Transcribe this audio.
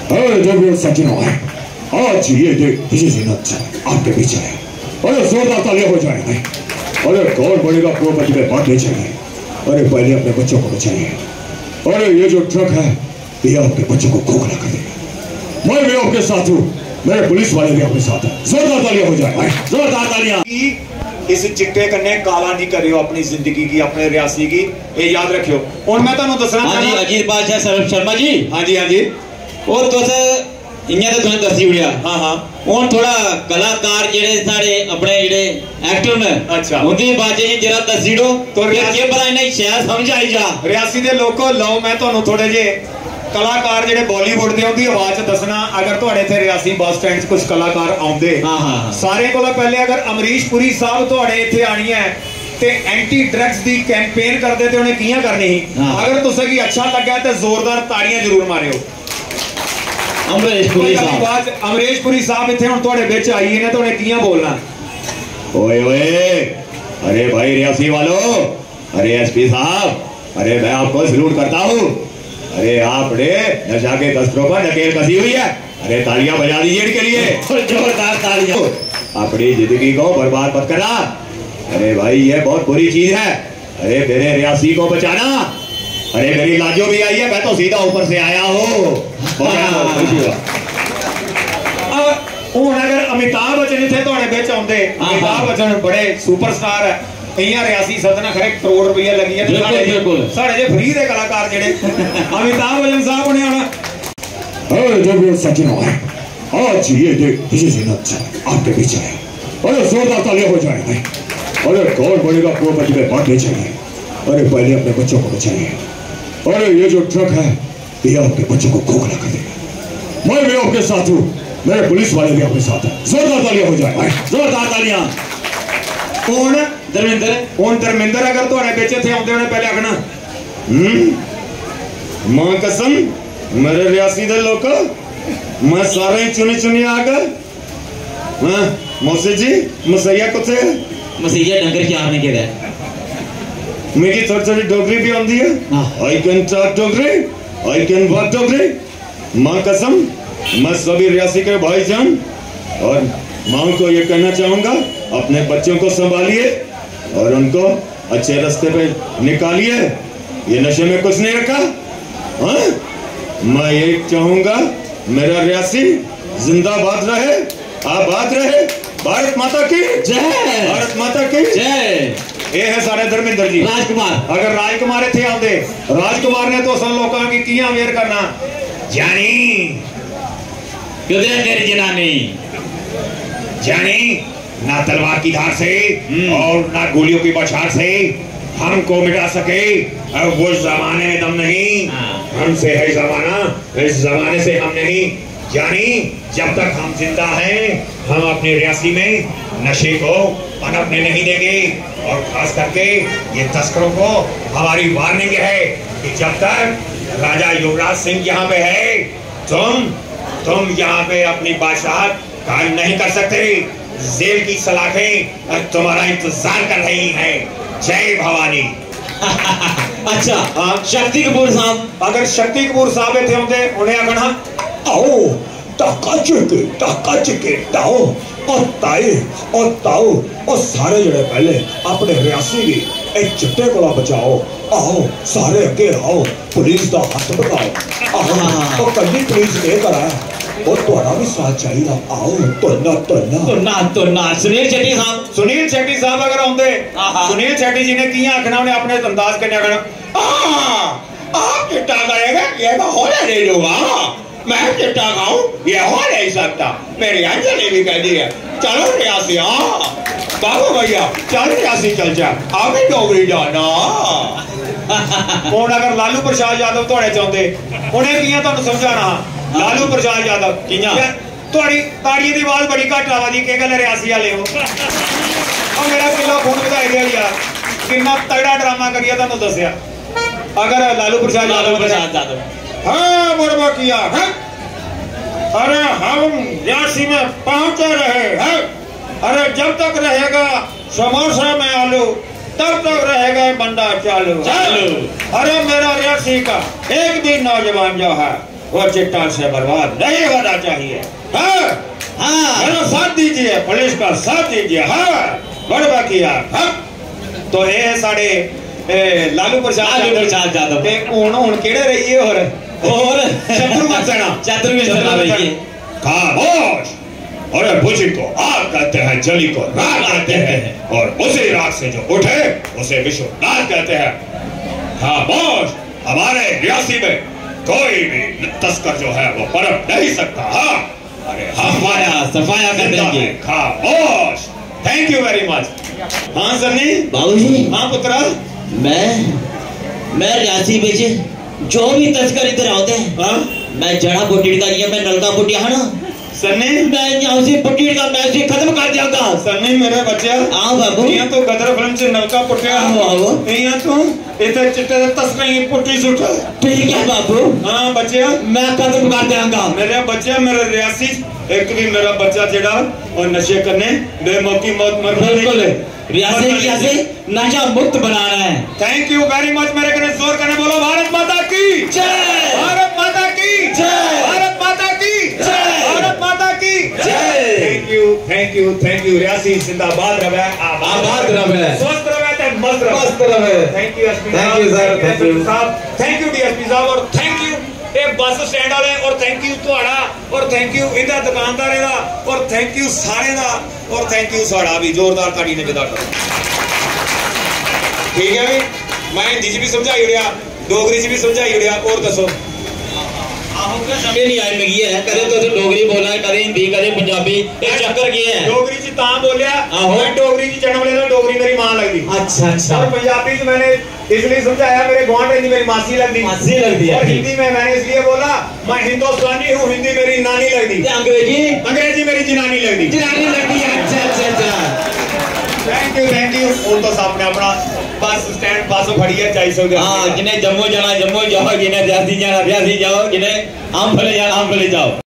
देखो सज्जनों है, आज ये दिन किसी जिन्नत आपके पीछे है। अरे जोरदार तालियां हो जाए। अरे कौन बनेगा प्रोपर्टी में बांटने चाहिए। अरे पहले अपने बच्चों को बचाइए। अरे ये जो ट्रक है ये आपके बच्चों को खोखला कर देगा। मैं भी आपके साथ हूँ, मेरे पुलिस वाले भी आपके साथ हैं। जोरदार तालियां हो जाए, जोरदार तालियां। इस चिट्टे कन्ने काला नहीं करियो अपनी जिंदगी की, अपने रियासी की, ये याद रखियो। और मैं तुहानू दसना चाहना अजीत बादशाह शर्मा जी। हाँ जी हाँ जी। और तुस इयां तो तुसें दस्सी उड़िया। हाँ हाँ। हुण थोड़ा कलाकार जेड़े साढ़े अपने जेड़े एक्टर ने, अच्छा, उनदी बाजे जी जरा दस्सी दो तो के पता इन्हें शायद समझ आई जा। रियासी दे लोको लो मैं तुहानू थोड़े जे कलाकार जेडे बॉलीवुड दे उनदी आवाज दसना। अगर तुहाडे इत्थे रियासी बस स्टैंड च कुछ कलाकार आउंदे, सारे कोला पहले अगर अमरीश पुरी साहब तुहाडे इत्थे आनी है ते एंटी ड्रग्स दी कैंपेन करदे ते उन्हें कियां करनी ही। अगर तुसें की अच्छा लगा ते जोरदार ताड़ियां जरूर मारियो। अमरीश पुरी साहब, अमरीश पुरी साहब इत्थे हुण तुहाडे विच आई ने ते उन्हें कियां बोलना। ओए ओए, अरे भाई रियासी वालों, अरे एसपी साहब, अरे मैं आपको सलूट करता हूँ। अरे आपने नशा के तस्करों पर नकेल कसी हुई है। अरे तालियां बजा दीजिए इनके लिए, जोरदार तालियां। अपनी जिंदगी को बर्बाद मत करना। अरे भाई ये बहुत बुरी चीज है। अरे मेरे रियासी को बचाना। अरे मेरी लाजो भी आई है, मैं तो सीधा ऊपर से आया हूँ। अगर अमिताभ बच्चन इत्थे तुहाडे विच आउंदे, अमिताभ बच्चन बड़े सुपरस्टार है। रियासी सदना खरे करोड़ रुपया लगी है। साढ़े जे फ्री दे कलाकार जेडे अमिताभ बच्चन साहब ने आना। अरे देखो सज्जनों है, आज ये दिन किसी जिन्नत आपके पीछे है। अरे जोरदार तालियां हो जाए। अरे कौन बनेगा प्रोपर्टी में बांटने चाहिए। अरे पहले अपने बच्चों को बचाइए। अरे ये जो ट्रक है ये आपके बच्चों को खोखला कर देगा। मैं भी आपके साथ हूँ, मेरे पुलिस वाले भी आपके साथ हैं। जोरदार तालियां हो जाए, जोरदार तालियां। कौन धर्मेंद्र? कौन धर्मेंद्र? अगर तुहाडे विच इत्थे आउंदे होने पहले आखना मां कसम मेरे रियासी दे लोक, मैं सारे चुनी चुनी आकर मौसी जी मसैया कुत्थे? मसैया डंगर चारने के लिए। मेरी थोड़ी थोड़ी डोगरी भी आती है। I can talk Dogri, I can work Dogri. मां कसम मैं सभी रियासी के भाईजान और मां को ये कहना चाहूंगा, अपने बच्चों को संभालिए और उनको अच्छे रास्ते पे निकालिए। ये नशे में कुछ नहीं रखा। हाँ, मैं ये चाहूंगा मेरा रियासी जिंदाबाद रहे, आबाद रहे। भारत माता की जय, भारत माता की जय। ये है सारे धर्मेंद्र जी। राजकुमार, अगर राजकुमार इत्थे आउंदे, राजकुमार ने तो सन लोकां की कियां अवेयर करना। जानी किधर तेरी जनानी? जानी ना तलवार की धार से और ना गोलियों की बौछार से हमको मिटा सके वो जमाने में दम नहीं। हमसे है जमाना, इस जमाने से हम नहीं। जानी जब तक हम जिंदा हैं हम अपने रियासी में नशे को पनपने नहीं देंगे। और खास करके ये तस्करों को हमारी वार्निंग है कि जब तक राजा युवराज सिंह यहाँ पे है तुम यहाँ पे अपनी बादशाह कायम नहीं कर सकते। जेल की सलाखें तुम्हारा इंतजार कर रही हैं। जय भवानी। अच्छा हाँ, शक्ति कपूर साहब, अगर शक्ति कपूर साहब इत्थे आउंदे उन्हें आखना आओ टाका चिके ताओ और ताए और ताओ और सारे जड़े पहले अपने रियासी की एक चिट्टे को बचाओ। आओ सारे अगे आओ, पुलिस का हाथ बढ़ाओ। आओ कभी पुलिस लेकर आया और तुम्हारा भी साथ चाहिए। आओ तो सुनील शेट्टी साहब, सुनील शेट्टी साहब अगर आउंदे, सुनील शेट्टी जी ने किया आखना, उन्हें अपने अंदाज करने आखना आप चिट्टा करेगा ये हो नहीं लूंगा। मैं चिट्टा खाऊं ये हो नहीं सकता। मेरी अंजलि भी कह दी है चलो रियासी। बाबू भैया चल रियासी चल जा, आप ही डोगरी जाना। कौन अगर लालू प्रसाद यादव थोड़े चाहते उन्हें किया तुहानू समझाना। लालू प्रसाद यादव किया थोड़ी ताड़ियों की आवाज बड़ी घट आवाजी के गल रियासी वाले हो। और मेरा किलो खून बताई दिया यार, कितना तगड़ा ड्रामा करिए तुहानू दसिया। अगर लालू प्रसाद यादव हाँ मुर्मा किया है। अरे हम रियासी में पहुंचे रहे हैं। अरे जब तक रहेगा समोसा में आलू तब तक रहेगा बंदा चालू। अरे मेरा रियासी का एक भी नौजवान जो है वो चिट्टा से बर्बाद नहीं होना चाहिए। हाँ हाँ मेरा साथ दीजिए, पुलिस का साथ दीजिए। हाँ बड़बा की यार। हाँ तो ये साढ़े लालू प्रसाद यादव ते हुण केड़े रहिए और चतुर्वेद खामोश। और बुझी को आग कहते हैं, जली को राख कहते हैं, और उसी राख से जो उठे उसे विश्वनाथ कहते हैं। खामोश। हमारे रियासी में कोई भी तस्कर जो है वो पनप नहीं सकता। हाँ अरे सफाया कर देंगे। खामोश। Thank you very much. हाँ सन्नी बाबूजी। हाँ पुत्रा। मैं रियासी में जो भी तस्कर इधर आते हैं मैं जड़ा बूटी का मैं नलका बूटिया है ना सन्नी मैं यहाँ से पुट्टी का मैं से खत्म कर दियागा। सन्नी मेरे बच्चे आओ बाबू। यहाँ तो गदर फिल्म से नलका पुट्टिया आओ यहाँ तो इधर चिट्टे तस्कर ही पुट्टी सुट। ठीक है बाबू। हाँ बच्चे मैं खत्म कर दियागा। मेरे बच्चे मेरे रियासी एक भी मेरा बच्चा जेड़ा और नशे करने बेमौकी मौत मर बिल्कुल रियासी नशा मुक्त बनाना है। Thank you very much. मेरे कने जोर करने बोलो भारत माता की जय, भारत माता की जय, भारत माता की जय, भारत माता की जय। Thank you thank you thank you. Reasi जिंदाबाद रहे, आबाद रहे, स्वस्थ रहे, मस्त रहे। Thank you SP thank you sir, thank you साहब, थैंक यू डीएसपी साहब, और थैंक यू ये बस स्टैंड वाले, और थैंक यू तुहाड़ा, और थैंक यू इधर दुकानदारे दा, और थैंक यू सारे दा, और थैंक यू साड़ा भी जोरदार ताड़ी ने विदा करो। ठीक है भी मैं हिंदी च भी समझाई उड़िया, डोगरी च भी समझाई उड़िया, और दसो समझ नहीं आई लगी है। कदे तो डोगरी बोलना है, कदे हिंदी, कदे पंजाबी, एक चक्कर की है। डोगरी च तां बोलिया, मैं डोगरी च जन्म लेना, डोगरी मेरी मां लगदी। अच्छा अच्छा। और पंजाबी च मैंने इसलिए समझाया मेरे गुआंढ रहती मेरी मासी लगदी। मासी लगदी है। और हिंदी में मैंने इसलिए बोला मैं हिंदुस्तानी हूँ, हिंदी मेरी नानी लगदी। अंग्रेजी मेरी जनानी लगदी। जनानी लगदी है। अच्छा अच्छा अच्छा। Thank you. और तो सामने अपना बस स्टैंड बस खड़ी है 400 के। हाँ जिन्हें जम्मू जाना जम्मू जाओ, जिन्हें रियासी जाना रियासी जाओ, जिन्हें आम फले जाना आम फले जाओ।